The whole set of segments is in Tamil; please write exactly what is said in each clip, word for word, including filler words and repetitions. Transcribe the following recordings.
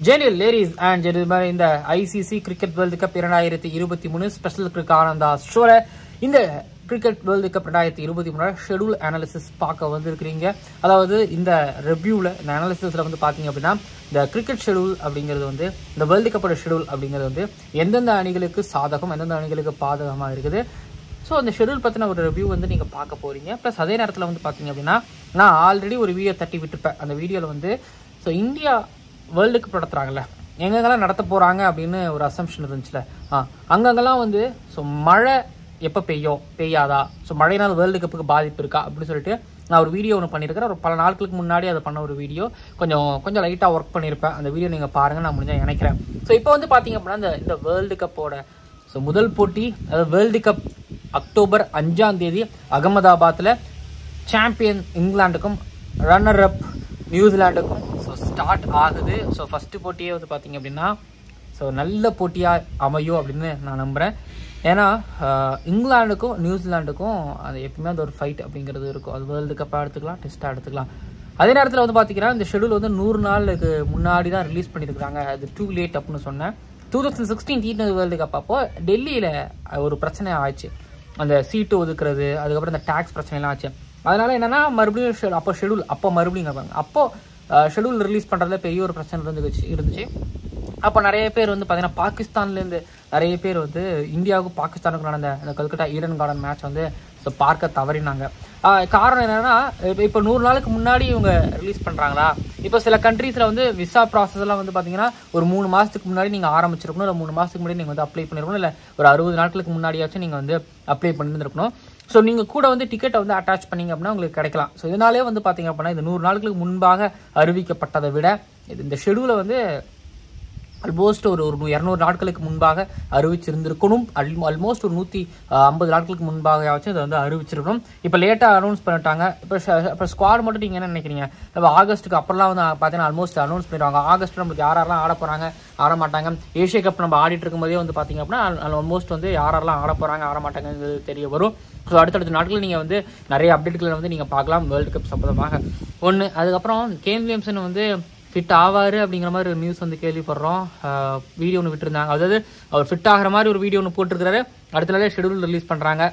Gentlemen, ladies and gentlemen, in the I C C Cricket World Cup twenty twenty-three special cricket ஆனந்த ஷோல இந்த கிரிக்கெட் வேர்ல்டு கப் ரெண்டாயிரத்தி இருபத்தி மூணு ஷெடியூல் அனாலிசிஸ் பார்க்க வந்திருக்கிறீங்க. அதாவது இந்த ரிவ்யூவில் இந்த அனாலிசிஸில் வந்து பார்த்தீங்க அப்படின்னா இந்த கிரிக்கெட் ஷெடியூல் அப்படிங்கிறது வந்து இந்த வேர்ல்டு கப்போட ஷெடியூல் அப்படிங்கிறது வந்து எந்தெந்த அணிகளுக்கு சாதகம் எந்தெந்த அணிகளுக்கு பாதகமாக இருக்குது. ஸோ அந்த ஷெடியூல் பற்றின ஒரு ரிவ்யூ வந்து நீங்கள் பார்க்க போகிறீங்க. ப்ளஸ் அதே நேரத்தில் வந்து பார்த்தீங்க அப்படின்னா நான் ஆல்ரெடி ஒரு வீடியோ தட்டி விட்டுருப்பேன். அந்த வீடியோவில் வந்து ஸோ இந்தியா வேர்ல்டு கப் நடத்துகிறாங்கல்ல, எங்கெங்கெல்லாம் நடத்த போகிறாங்க அப்படின்னு ஒரு அசம்ஷன் இருந்துச்சுல, ஆ அங்கங்கெல்லாம் வந்து ஸோ மழை எப்போ பெய்யும் பெய்யாதா, ஸோ மழையினால் வேர்ல்டு கப்புக்கு பாதிப்பு இருக்கா அப்படின்னு சொல்லிட்டு நான் ஒரு வீடியோ ஒன்று பண்ணியிருக்கிறேன். ஒரு பல நாட்களுக்கு முன்னாடி அதை பண்ண ஒரு வீடியோ கொஞ்சம் கொஞ்சம் லைட்டாக ஒர்க் பண்ணியிருப்பேன். அந்த வீடியோ நீங்கள் பாருங்கள், நான் முடிஞ்சால் நினைக்கிறேன். ஸோ இப்போ வந்து பார்த்தீங்க அப்படின்னா இந்த இந்த வேர்ல்டு கப்போட ஸோ முதல் போட்டி, அதாவது வேர்ல்டு கப் அக்டோபர் அஞ்சாம் தேதி அகமதாபாத்தில் சாம்பியன் இங்கிலாந்துக்கும் ரன்னர் அப் நியூசிலாண்டுக்கும் ஸோ ஸ்டார்ட் ஆகுது. ஸோ ஃபஸ்ட்டு போட்டியே வந்து பார்த்தீங்க அப்படின்னா ஸோ நல்ல போட்டியாக அமையும் அப்படின்னு நான் நம்புகிறேன். ஏன்னா இங்கிலாந்துக்கும் நியூசிலாண்டுக்கும் அது எப்பவுமே அந்த ஒரு ஃபைட் அப்படிங்கிறது இருக்கும். அது வேர்ல்டு கப்பாக எடுத்துக்கலாம், டெஸ்ட்டாக எடுத்துக்கலாம். அதே நேரத்தில் வந்து பார்த்தீங்கன்னா இந்த ஷெடியூல் வந்து நூறு நாளுக்கு முன்னாடி தான் ரிலீஸ் பண்ணியிருக்கிறாங்க. அது டூ லேட் அப்படின்னு சொன்னேன். Two thousand sixteen T twenty world cup அப்போ டெல்லியில் ஒரு பிரச்சனை ஆச்சு. அந்த சீட்டு ஒதுக்குறது, அதுக்கப்புறம் இந்த டேக்ஸ் பிரச்சனைலாம் ஆச்சு. அதனால் என்னென்னா மறுபடியும் அப்போ ஷெடியூல் அப்போ மறுபடியும் கேட்பாங்க. அப்போது ஷெடியூல் ரிலீஸ் பண்ணுறதுல பெரிய ஒரு பிரச்சனை இருந்துச்சு இருந்துச்சு அப்போ நிறைய பேர் வந்து பார்த்தீங்கன்னா பாகிஸ்தான்லேருந்து நிறைய பேர் வந்து இந்தியாவுக்கும் பாகிஸ்தானுக்கும் நடந்த அந்த கல்கட்டா ஈடன் கார்டன் மேட்ச் வந்து ஸோ பார்க்க தவறினாங்க. காரணம் என்னென்னா இப்போ நூறு நாளுக்கு முன்னாடி இவங்க ரிலீஸ் பண்ணுறாங்களா. இப்போ சில கண்ட்ரீஸில் வந்து விசா ப்ராசஸ்லாம் வந்து பார்த்தீங்கன்னா ஒரு மூணு மாதத்துக்கு முன்னாடி நீங்கள் ஆரம்பிச்சிருக்கணும், இல்லை மூணு மாதத்துக்கு முன்னாடி நீங்கள் வந்து அப்ளை பண்ணிருக்கணும், இல்லை ஒரு அறுபது நாட்களுக்கு முன்னாடியாச்சும் நீங்கள் வந்து அப்ளை பண்ணியிருந்துருக்கணும். ஸோ நீங்கள் கூட வந்து டிக்கெட்டை வந்து அட்டாச் பண்ணிங்க அப்படின்னா உங்களுக்கு கிடைக்கலாம். ஸோ இதனாலே வந்து பார்த்தீங்க அப்படின்னா இந்த நூறு நாட்களுக்கு முன்பாக அறிவிக்கப்பட்டதை விட இது இந்த ஷெடியூலை வந்து ஆல்மோஸ்ட் ஒரு ஒரு இரநூறு நாட்களுக்கு முன்பாக அறிவிச்சிருந்திருக்கணும். ஆல்மோஸ்ட் ஒரு நூற்றி ஐம்பது நாட்களுக்கு முன்பாகவாச்சும் இதை வந்து அறிவிச்சிருக்கணும். இப்போ லேட்டாக அனௌன்ஸ் பண்ணிட்டாங்க. இப்போ இப்போ ஸ்குவாட் மட்டும் நீங்கள் என்ன நினைக்கிறீங்க? இப்போ ஆகஸ்ட்டுக்கு அப்புறம்லாம் வந்து பார்த்தீங்கன்னா ஆல்மோஸ்ட் அனௌன்ஸ் பண்ணிடுவாங்க. ஆகஸ்ட் நம்மளுக்கு யாரெல்லாம் ஆட போகிறாங்க ஆட மாட்டாங்க. ஏஷியா கப் நம்ம ஆடிட்டு இருக்கும்போதே வந்து பார்த்தீங்க அப்படின்னா ஆல்மோஸ்ட் வந்து யாரெல்லாம் ஆட போகிறாங்க ஆட மாட்டாங்கிறது தெரிய வரும். ஸோ அடுத்தடுத்த நாட்களில் நீங்கள் வந்து நிறைய அப்டேட்களை வந்து நீங்கள் பார்க்கலாம் வேர்ல்டு கப் சம்பந்தமாக ஒன்று. அதுக்கப்புறம் கேன் வில்லியம்சன் வந்து ஃபிட் ஆவார் அப்படிங்கிற மாதிரி ஒரு நியூஸ் வந்து கேள்விப்படுறோம். வீடியோ ஒன்று விட்டுருந்தாங்க. அதாவது அவர் ஃபிட் ஆகிற மாதிரி ஒரு வீடியோ ஒன்று போட்டிருக்கிறாரு. அடுத்த நாளே ஷெடியூல் ரிலீஸ் பண்ணுறாங்க.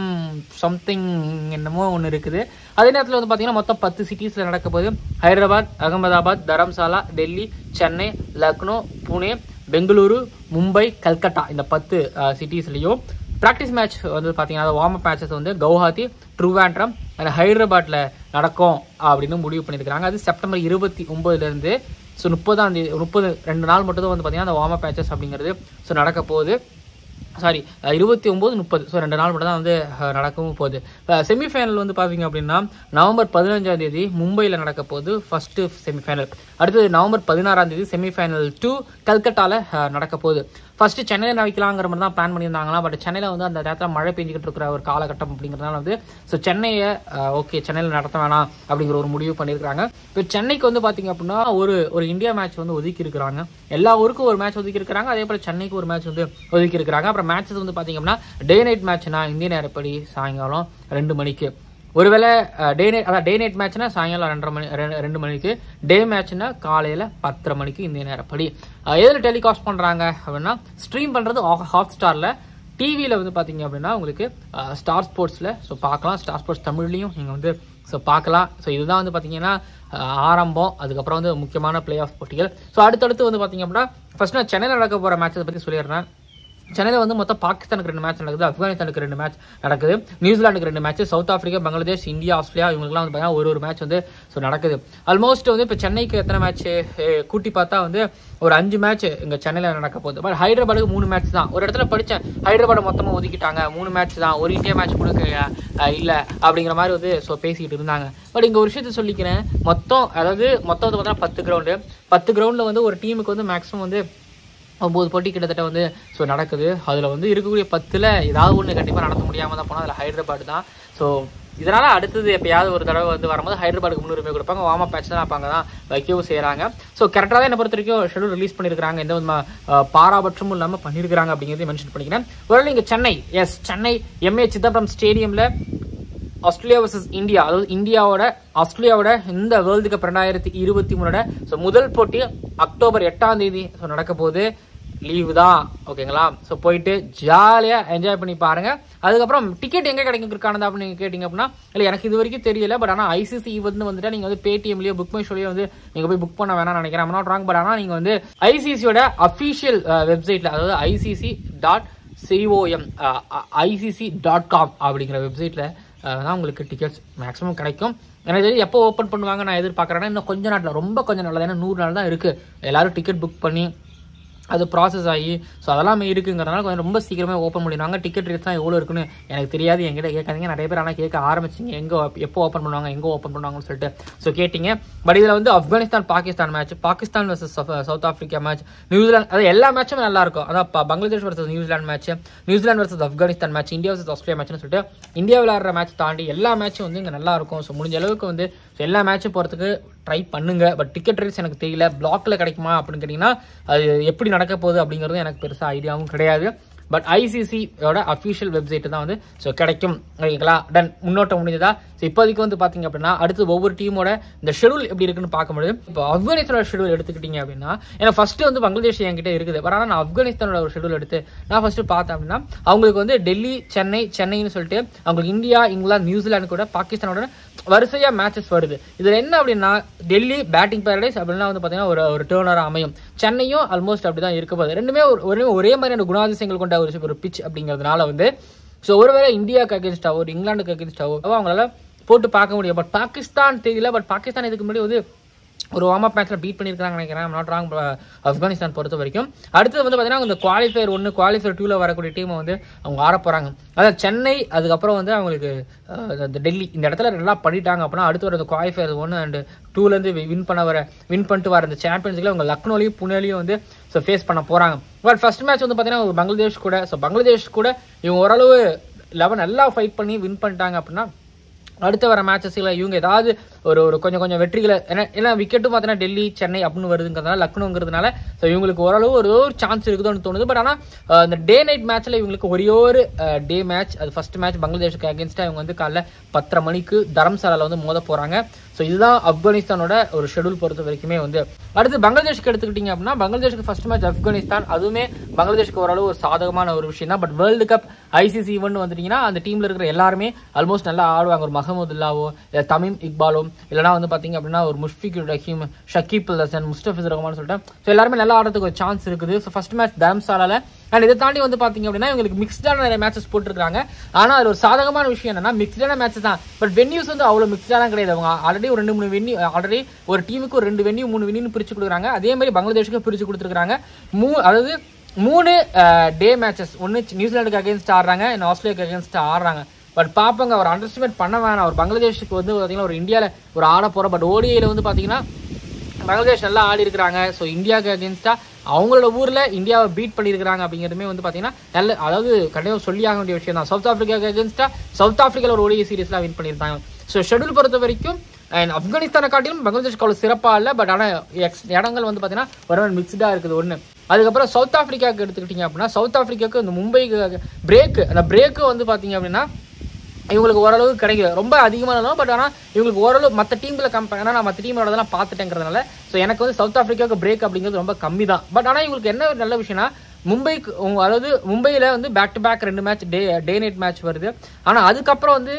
சம்திங் என்னமோ ஒன்று இருக்குது. அதே நேரத்தில் வந்து பார்த்தீங்கன்னா மொத்தம் பத்து சிட்டிஸில் நடக்க போது ஹைதராபாத், அகமதாபாத், தரம்சாலா, டெல்லி, சென்னை, லக்னோ, புனே, பெங்களூரு, மும்பை, கல்கட்டா இந்த பத்து சிட்டிஸ்லையும் ப்ராக்டிஸ் மேட்ச் வந்து பார்த்தீங்கன்னா வார்ம் அப் மேட்சஸ் வந்து கவுஹாத்தி, ட்ரூவாண்ட்ரம் அண்ட் ஹைதராபாத்தில் நடக்கும் அப்படின்னு முடிவு பண்ணியிருக்கிறாங்க. அது செப்டம்பர் இருபத்தி ஒம்பதுலேருந்து ஸோ முப்பதாம் தேதி முப்பது ரெண்டு நாள் மட்டும் தான் வந்து பார்த்தீங்கன்னா அந்த வார்ம் அப் மேட்சஸ் அப்படிங்கிறது ஸோ நடக்க போகுது. சாரி இருபத்தி ஒம்பது முப்பது ஸோ ரெண்டு நாள் மட்டும் தான் வந்து நடக்கவும் போகுது. செமிஃபைனல் வந்து பார்த்தீங்க அப்படின்னா நவம்பர் பதினஞ்சாம் தேதி மும்பையில் நடக்க போகுது ஃபர்ஸ்ட்டு செமிஃபைனல். அடுத்தது நவம்பர் பதினாறாம் தேதி செமிஃபைனல் டூ கல்கட்டாவில் நடக்க போகுது. ஃபர்ஸ்ட்டு சென்னையில் வைக்கலாங்கிற மாதிரி தான் பிளான் பண்ணியிருந்தாங்களா. பட் சென்னையில் வந்து அந்த நேரத்தில் மழை பெஞ்சிக்கிட்டு இருக்கிற ஒரு காலகட்டம் அப்படிங்கிறதுனால வந்து ஸோ சென்னையை ஓகே சென்னையில் நடத்த வேணாம் அப்படிங்கிற ஒரு முடிவு பண்ணியிருக்காங்க. இப்போ சென்னைக்கு வந்து பார்த்தீங்க அப்படின்னா ஒரு ஒரு இந்தியா மேட்ச் வந்து ஒதுக்கி இருக்கிறாங்க. எல்லா ஊருக்கும் ஒரு மேட்ச் ஒதுக்கி இருக்கிறாங்க. அதே போல் சென்னைக்கு ஒரு மேட்ச் வந்து ஒதுக்கி இருக்கிறாங்க. அப்புறம் மேட்சஸ் வந்து பார்த்தீங்க அப்படின்னா டே நைட் மேட்ச்னா இந்திய நேரப்படி சாயங்காலம் ரெண்டு மணிக்கு, ஒருவேளை டே நைட் அதான் டே நைட் மேட்ச்னா சாயங்காலம் ரெண்டரை மணி ரெண்டு மணிக்கு, டே மேட்ச்னா காலையில் பத்தரை மணிக்கு இந்திய நேரப்படி. எதில் டெலிகாஸ்ட் பண்ணுறாங்க அப்படின்னா ஸ்ட்ரீம் பண்ணுறது ஹாட் ஸ்டாரில், டிவியில் வந்து பார்த்தீங்க அப்படின்னா உங்களுக்கு ஸ்டார் ஸ்போர்ட்ஸில் ஸோ பார்க்கலாம். ஸ்டார் ஸ்போர்ட்ஸ் தமிழ்லையும் நீங்கள் வந்து ஸோ பார்க்கலாம். ஸோ இதுதான் வந்து பார்த்தீங்கன்னா ஆரம்பம். அதுக்கப்புறம் வந்து முக்கியமான பிளே ஆஃப் போட்டிகள். ஸோ அடுத்தடுத்து வந்து பார்த்தீங்க அப்படின்னா ஃபர்ஸ்ட் நான் சென்னையில் நடக்க போகிற மேட்சை பற்றி சொல்லிடுறேன். சென்னையில் வந்து மொத்தம் பாகிஸ்தானுக்கு ரெண்டு மேட்ச் நடக்குது, ஆப்கானிஸ்தானுக்கு ரெண்டு மேட்ச் நடக்குது, நியூசிலாண்டுக்கு ரெண்டு match, South Africa, Bangladesh, India, Australia இவங்களுக்குலாம் வந்து பார்த்தீங்கன்னா ஒரு ஒரு மேட்ச் வந்து ஸோ நடக்குது. ஆல்மோஸ்ட் வந்து இப்போ சென்னைக்கு எத்தனை மேட்ச் கூட்டி பார்த்தா வந்து ஒரு அஞ்சு மேட்ச் இங்கே சென்னையில் நடக்க போகுது. பட் ஹைதராபாடுக்கு மூணு மேட்ச் தான். ஒரு இடத்துல படித்தேன் ஹைதராபாடு மொத்தமாக ஒதுக்கிட்டாங்க, மூணு மேட்ச் தான், ஒரு இந்தியா மேட்ச் கொடுக்க இல்லை அப்படிங்கிற மாதிரி வந்து ஸோ பேசிக்கிட்டு இருந்தாங்க. பட் இங்கே ஒரு விஷயத்த சொல்லிக்கிறேன். மொத்தம் அதாவது மொத்தம் வந்து பார்த்தீங்கன்னா பத்து கிரவுண்டு பத்து கிரவுண்டில் வந்து ஒரு டீமுக்கு வந்து மேக்ஸிமம் வந்து ஒம்பது போட்டி கிட்டத்தட்ட வந்து ஸோ நடக்குது. அதில் வந்து இருக்கக்கூடிய பத்தில் ஏதாவது ஒன்று கண்டிப்பாக நடத்த முடியாமல் தான் போனால் அதில் ஹைதராபாடு தான். ஸோ இதனால் அடுத்தது எப்பயாவது ஒரு தடவை வந்து வரும்போது ஹைதராபாடுக்கு முன்னுரிமை கொடுப்பாங்க. வார்ம் அப் மேட்ச் தான் அப்போ அங்கே தான் வைக்கவும் செய்கிறாங்க. ஸோ கரெக்டாக தான் என்னை பொறுத்த வரைக்கும் ஷெடியூல் ரிலீஸ் பண்ணியிருக்காங்க. எந்த விதமாக பாராபட்சமும் இல்லாமல் பண்ணியிருக்கிறாங்க அப்படிங்கிறதையும் மென்ஷன் பண்ணிக்கிறேன். ஒருவேளை இங்கே சென்னை எஸ் சென்னை எம்ஏ சிதம்பரம் ஸ்டேடியமில் ஆஸ்திரேலியா வர்சஸ் இந்தியா, அதாவது இந்தியாவோட ஆஸ்திரேலியாவோட இந்த வேர்ல்டு கப் ரெண்டாயிரத்தி இருபத்தி மூணோட ஸோ முதல் போட்டி அக்டோபர் எட்டாம் தேதி ஸோ நடக்க போகுது. லீவு தான், ஓகேங்களா? ஸோ போயிட்டு ஜாலியாக என்ஜாய் பண்ணி பாருங்க. அதுக்கப்புறம் டிக்கெட் எங்கே கிடைக்கும் இருக்கானதா அப்படின்னு நீங்கள் கேட்டிங்க அப்படின்னா, இல்லை எனக்கு இது வரைக்கும் தெரியல. பட் ஆனால் ஐசிசி வந்து வந்துட்டு நீங்கள் வந்து பேடிஎம்லேயோ புக் மை ஷோலையோ வந்து நீங்கள் போய் புக் பண்ண வேணாம்னு நினைக்கிறேன். Not wrong. பட் ஆனால் நீங்கள் வந்து ஐசிசியோட அஃபீஷியல் வெப்சைட்டில், அதாவது ICC dot C O M ICC dot com அப்படிங்கிற வெப்சைட்டில் தான் உங்களுக்கு டிக்கெட்ஸ் மேக்ஸிமம் கிடைக்கும். எனக்கு தெரிஞ்சு எப்போ ஓப்பன் பண்ணுவாங்க நான் எதிர்பார்க்குறேன்னா இன்னும் கொஞ்ச நாட்டில், ரொம்ப கொஞ்சம் நாள், ஏன்னா நூறு நாள் தான் இருக்குது. எல்லாரும் டிக்கெட் புக் பண்ணி அது ப்ராசஸ் ஆகி ஸோ அதெல்லாமே இருக்குங்கிறதுனால கொஞ்சம் ரொம்ப சீக்கிரமாக ஓப்பன் பண்ணிடுவாங்க. டிக்கெட் ரேட்ஸ் தான் எவ்வளோ இருக்குன்னு எனக்கு தெரியாது, எங்கிட்ட கேட்காதீங்க. நிறைய பேர் ஆனால் கேட்க ஆரம்பிச்சிங்க, எங்கே எப்போ ஓப்பன் பண்ணுவாங்க, எங்கே ஓப்பன் பண்ணுவாங்கன்னு சொல்லிட்டு ஸோ கேட்டிங்க. பட் இதில் வந்து Afghanistan Pakistan match, Pakistan versus South Africa match, New Zealand, அது எல்லா மேட்சும் நல்லா இருக்கும். அதான் Bangladesh versus New Zealand match, New Zealand versus Afghanistan match, India versus Australia மேட்ச்னு சொல்லிட்டு இந்தியா விளையாடுற மேட்ச் தாண்டி எல்லா மேட்சும் வந்து இங்கே நல்லா இருக்கும். ஸோ முடிஞ்ச அளவுக்கு வந்து எல்லா மேட்சும் போகிறதுக்கு ட்ரை பண்ணுங்க. பட் டிக்கெட் ரேட்ஸ் எனக்கு தெரியல, பிளாக்ல கிடைக்குமா அப்படின்னு கேட்டிங்கன்னா அது எப்படி நடக்க போகுது அப்படிங்கிறது எனக்கு பெருசாக ஐடியாவும் கிடையாது. பட் ஐசிசியோட அஃபிஷியல் வெப்சைட் தான் வந்து ஸோ கிடைக்கும், ஓகேங்களா? டன் முன்னோட்டம் முடிஞ்சதா? ஸோ இப்போதைக்கு வந்து பார்த்தீங்க அப்படின்னா அடுத்து ஒவ்வொரு டீமோட இந்த ஷெடியூல் எப்படி இருக்குன்னு பார்க்கும்போது, இப்போ ஆப்கானிஸ்தானோட ஷெடியூல் எடுத்துக்கிட்டீங்க அப்படின்னா, ஏன்னா ஃபர்ஸ்ட் வந்து பங்களாதேஷ் என்கிட்ட இருக்குது. பட் ஆனால் நான் ஆப்கானிஸ்தானோட ஒரு ஷெடியூல் எடுத்து நான் ஃபர்ஸ்ட் பார்த்தேன் அப்படின்னா, அவங்களுக்கு வந்து டெல்லி, சென்னை, சென்னைன்னு சொல்லிட்டு அவங்களுக்கு இந்தியா, இங்கிலாந்து, நியூசிலாந்து கூட பாகிஸ்தானோட வரிசையா மேட்சஸ் வருது. இதுல என்ன அப்படின்னா, டெல்லி பேட்டிங் பேரடைஸ் அப்படின்னா வந்து பாத்தீங்கன்னா ஒரு ஒரு டேர்னரா அமையும். சென்னையும் ஆல்மோஸ்ட் அப்படிதான் இருக்க போகுது. ரெண்டுமே ஒரே ஒரே மாதிரியான குணாதிசயங்கள் கொண்ட ஒரு ஒரு பிச் அப்படிங்கிறதுனால வந்து ஸோ ஒருவேளை இந்தியாவுக்கு அகேன்ஸ்டாவோ ஒரு இங்கிலாந்துக்கு அகேன்ஸ்டாவோ அவங்களால போட்டு பார்க்க முடியும். பட் பாகிஸ்தான் தெரியல. பட் பாகிஸ்தான் இதுக்கு முன்னாடி வந்து ஒரு வார்ம் அப் மேட்ச்ல பீட் பண்ணியிருக்காங்க நினைக்கிறேன், நாட் ராங். ஆப்கானிஸ்தான் பொறுத்த வரைக்கும் அடுத்தது வந்து பார்த்தீங்கன்னா இந்த குவாலிஃபயர் ஒன்று குவாலிஃபயர் டூவில் வரக்கூடிய டீமை வந்து அவங்க ஆட போகிறாங்க. அதாவது சென்னை, அதுக்கப்புறம் வந்து அவங்களுக்கு இந்த டெல்லி, இந்த இடத்துல நல்லா பண்ணிட்டாங்க அப்படின்னா அடுத்து வர குவாலிஃபயர் ஒன்று அண்ட் டூலேருந்து வின் பண்ண வர வின் பண்ணிட்டு வர இந்த சாம்பியன்ஸ்ல அவங்க லக்னோலையும் புனேலையும் வந்து ஸோ ஃபேஸ் பண்ண போகிறாங்க. பட் ஃபர்ஸ்ட் மேட்ச் வந்து பார்த்தீங்கன்னா பங்களாதேஷ் கூட ஸோ பங்களாதேஷ் கூட இவங்க ஓரளவு லெவன் நல்லா ஃபைட் பண்ணி வின் பண்ணிட்டாங்க அப்படின்னா அடுத்த வர மேட்சஸ்ல இவங்க ஏதாவது ஒரு ஒரு கொஞ்சம் கொஞ்சம் வெற்றிகளை, ஏன்னா ஏன்னா விக்கெட்டும் பார்த்தீங்கன்னா டெல்லி, சென்னை அப்படின்னு வருதுங்கிறதுனால, லக்னோங்கிறதுனால ஸோ இவங்களுக்கு ஓரளவு ஒரு ஒரு சான்ஸ் இருக்குதுன்னு தோணுது. பட் ஆனால் இந்த டே நைட் மேட்ச்ல இவங்களுக்கு ஒரே ஒரு டே மேட்ச், அது ஃபர்ஸ்ட் மேட்ச் பங்களாதேஷுக்கு அகேன்ஸ்டா இவங்க வந்து காலைல பத்தரை மணிக்கு தரம்சாலால வந்து மோத போறாங்க. ஸோ இதுதான் ஆப்கானிஸ்தானோட ஒரு ஷெடியூல் பொறுத்த வரைக்குமே வந்து. அடுத்து பங்களாதேஷ்க்கு எடுத்துக்கிட்டீங்க அப்படின்னா, பங்களாதேஷ்க்கு ஃபர்ஸ்ட் மேட்ச் ஆப்கானிஸ்தான், அதுவுமே பங்களாதேஷ்க்கு ஓரளவு ஒரு சாதகமான ஒரு விஷயம் தான். But world cup ICC event வந்துட்டீங்கன்னா அந்த டீம்ல இருக்கிற எல்லாருமே ஆல்மோஸ்ட் நல்லா ஆடுவாங்க. ஒரு மஹமுதுல்லாவோ இல்லை தமீம் இக்பாலோ இல்லைனா வந்து பார்த்தீங்க அப்படின்னா ஒரு முஷ்ஃபிக் ரஹீம், ஷக்கீப் அல் ஹசன், முஸ்தபிஸ் ரஹ்மான் சொல்லிட்டு ஸோ எல்லாருமே நல்லா ஆடுறதுக்கு ஒரு சான்ஸ் இருக்குது. ஸோ ஃபர்ஸ்ட் மேட்ச் தரம்சாலால. அண்ட் இதை தாண்டி வந்து பார்த்தீங்க அப்படின்னா இவங்களுக்கு மிக்ஸ்டான நிறைய மேட்சஸ் போட்டுருக்காங்க. ஆனால் அது ஒரு சாதகமான விஷயம் என்னன்னா மிக்ஸ்டான மேட்சஸ் தான். பட் வென்யூஸ் வந்து அவ்வளோ மிக்ஸ்டான கிடையாது. அவங்க ஆல்ரெடி ஒரு ரெண்டு மூணு வென்யூ, ஆல்ரெடி ஒரு டீமுக்கு ஒரு ரெண்டு வென்யூ மூணு வென்யூ பிரிச்சு கொடுக்குறாங்க. அதே மாதிரி பங்களாதேஷுக்கு பிரிச்சு கொடுத்துருக்காங்க. மூ அதாவது மூணு டே மேட்சஸ், ஒன்று நியூசிலாந்துக்கு அகேன்ஸ்ட் ஆடுறாங்க, இன்னும் ஆஸ்திரேலியாவுக்கு அகேன்ஸ்ட் ஆடுறாங்க. பட் பார்ப்பாங்க, அவர் அண்டர் எஸ்டிமேட் பண்ண வேணாம். ஒரு பங்களாதேஷுக்கு வந்து பார்த்தீங்கன்னா ஒரு இந்தியாவில் ஒரு ஆட போகிறோம். பட் ஓடிஐயில் வந்து பார்த்தீங்கன்னா பங்களாதேஷ் நல்லா ஆடி இருக்கிறாங்க. ஸோ இந்தியாவுக்கு அகேன்ஸ்டா அவங்களோட ஊரில் இந்தியாவை பீட் பண்ணியிருக்கிறாங்க அப்படிங்கிறதுமே வந்து பார்த்தீங்கன்னா நல்ல, அதாவது கண்டிப்பாக சொல்லி ஆக வேண்டிய விஷயம் தான். சவுத் ஆஃப்ரிக்காவுக்கு அகேன்ஸ்டா சவுத் ஆஃப்ரிக்காவில் ஒரு ஓடிஐ சீரீஸ்லாம் வின் பண்ணியிருந்தாங்க. ஸோ ஷெடியூல் பொறுத்த வரைக்கும் அண்ட் ஆப்கானிஸ்தானை காட்டிலும் பங்களாதேஷ்க்கு அவ்வளோ சிறப்பாக இல்லை. பட் ஆனால் எக்ஸ் இடங்கள் வந்து பார்த்தீங்கன்னா ஒரு மிக்ஸ்டாக இருக்குது ஒன்று. அதுக்கப்புறம் சவுத் ஆஃப்ரிக்காவுக்கு எடுத்துக்கிட்டிங்க அப்படின்னா, சவுத் ஆஃப்ரிக்காவுக்கு இந்த மும்பைக்கு பிரேக்கு, அந்த பிரேக்கு வந்து பார்த்தீங்க அப்படின்னா இவங்களுக்கு ஓரளவு கிடைக்குது, ரொம்ப அதிகமான. பட் ஆனால் இவங்களுக்கு ஓரளவு மற்ற டீம்ல கம்பேர், ஏன்னா நான் மற்ற டீமோடலாம் பார்த்துட்டேங்கிறதுனால ஸோ எனக்கு வந்து சவுத் ஆஃப்ரிக்காவுக்கு பிரேக் அப்படிங்கிறது ரொம்ப கம்மி தான். பட் ஆனால் இவங்களுக்கு என்ன ஒரு நல்ல விஷயம்னா, மும்பைக்கு அதாவது மும்பையில் வந்து பேக் டு பேக் ரெண்டு match day day night match வருது. ஆனால் அதுக்கப்புறம் வந்து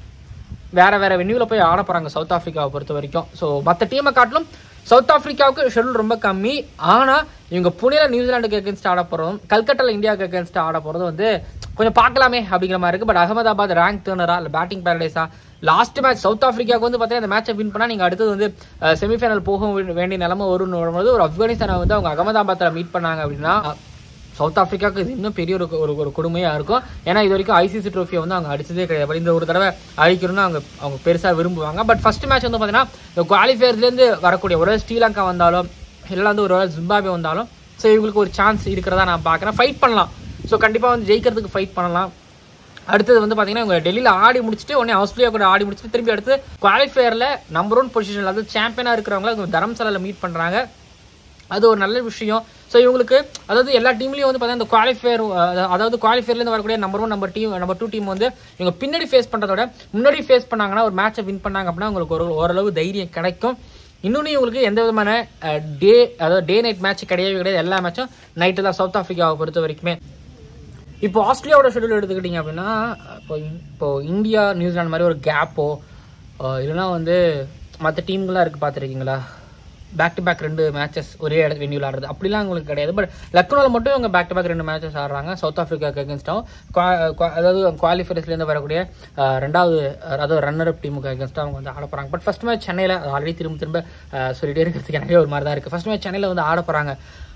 வேற வேற வென்யூவில் போய் ஆட போகிறாங்க சவுத் ஆஃப்ரிக்காவை பொறுத்த வரைக்கும். ஸோ மற்ற டீமை காட்டிலும் சவுத் ஆஃப்ரிக்காவுக்கு ஷெடியூல் ரொம்ப கம்மி. ஆனால் இவங்க புனேல நியூசிலாண்டுக்கு அகேன்ஸ்ட் ஆட போகிறதும், கல்கட்டாவில் இந்தியாவுக்கு அகேன்ஸ்ட் ஆட போகிறதும் வந்து கொஞ்சம் பார்க்கலாமே அப்படிங்கிற மாதிரி இருக்குது. பட் அகமதாபாத் ரேங்க் டேர்னரா இல்லை பேட்டிங் பேரடைஸா, லாஸ்ட் மேட்ச் சவுத் ஆஃப்ரிக்காவுக்கு வந்து பார்த்தீங்கன்னா இந்த மேட்சை வின் பண்ணால் நீங்கள் அடுத்தது வந்து செமிஃபைனல் போக வேண்டிய நிலைமை வரும்னு வரும்போது ஒரு ஆப்கானிஸ்தானை வந்து அவங்க அகமதாபாத்தில் மீட் பண்ணாங்க அப்படின்னா சவுத் ஆஃப்ரிக்காவுக்கு இது இன்னும் பெரிய ஒரு ஒரு கொடுமையாக இருக்கும். ஏன்னா இது வரைக்கும் ஐசிசி ட்ரோஃபியை வந்து அவங்க அடிச்சதே கிடையாது. பட் இந்த ஒரு தடவை அழிக்கணும்னு அவங்க அவங்க பெருசாக விரும்புவாங்க. பட் ஃபர்ஸ்ட் மேட்ச் வந்து பார்த்தீங்கன்னா இந்த குவாலிஃபயர்ஸ்லேருந்து வரக்கூடிய ஒரு ஸ்ரீலங்கா வந்தாலும் இல்லை வந்து ஒரு ஜிம்பாப்வே வந்தாலும் ஸோ இவங்களுக்கு ஒரு சான்ஸ் இருக்கிறதா நான் பார்க்குறேன். ஃபைட் பண்ணலாம். ஸோ கண்டிப்பாக வந்து ஜெயிக்கிறதுக்கு ஃபைட் பண்ணலாம். அடுத்தது வந்து பார்த்தீங்கன்னா இவங்க டெல்லியில் ஆடி முடிச்சுட்டு உடனே ஆஸ்திரேலியா கூட ஆடி முடிச்சுட்டு திரும்பி அடுத்து குவாலிஃபயரில் நம்பர் ஒன் பொசிஷனில் அதாவது சாம்பியனாக இருக்கிறவங்கள தரம்சாலாவில் மீட் பண்ணுறாங்க. அது ஒரு நல்ல விஷயம். ஸோ இவங்களுக்கு அதாவது எல்லா டீம்லேயும் வந்து பார்த்தீங்கன்னா இந்த குவாலிஃபயர் அதாவது குவாலிஃபயர்லேருந்து வரக்கூடிய number one number team number two team வந்து இவங்க பின்னாடி ஃபேஸ் பண்ணுறதோட முன்னாடி ஃபேஸ் பண்ணாங்கன்னா ஒரு மேட்சை வின் பண்ணாங்க அப்படின்னா உங்களுக்கு ஒரு ஓரளவு தைரியம் கிடைக்கும். இன்னொன்று இவங்களுக்கு எந்த விதமான டே அதாவது டே நைட் மேட்ச் கிடையவே கிடையாது. எல்லா மேட்சும் நைட்டு தான் சவுத் ஆஃப்ரிக்காவை பொறுத்த வரைக்குமே. இப்போ ஆஸ்திரேலியாவோட ஷெடியூல் எடுத்துக்கிட்டிங்க அப்படின்னா இப்போ இப்போ இந்தியா நியூசிலாந்து மாதிரி ஒரு கேப்போ இல்லைன்னா வந்து மற்ற டீம்களாம் இருக்குது பார்த்துருக்கீங்களா, பேக் டு பேக் ரெண்டு மேட்சஸ் ஒரே இடத்துல வென்யூவில் ஆடுறது அப்படிலாம் உங்களுக்கு கிடையாது. பட் லக்னோவில் மட்டும் இவங்க பேக் டு பேக் ரெண்டு மேட்சஸ் ஆடுறாங்க. சவுத் ஆஃப்ரிக்காவுக்கு அகேன்ஸ்டாகவும் அதாவது குவாலிஃபயர்ஸ்லேருந்து வரக்கூடிய ரெண்டாவது அதாவது ரன்னர் அப் டீமுக்கு அகேன்ஸ்டாக அவங்க வந்து ஆட போகிறாங்க. பட் ஃபர்ஸ்ட் மேட்ச் சென்னையில் ஆல்ரெடி திரும்ப திரும்ப சொல்லிட்டே இருக்கிறதுக்கு எனக்கே ஒரு மாதிரி தான் இருக்குது. ஃபர்ஸ்ட் மேட்ச் சென்னையில் வந்து ஆட போகிறாங்க.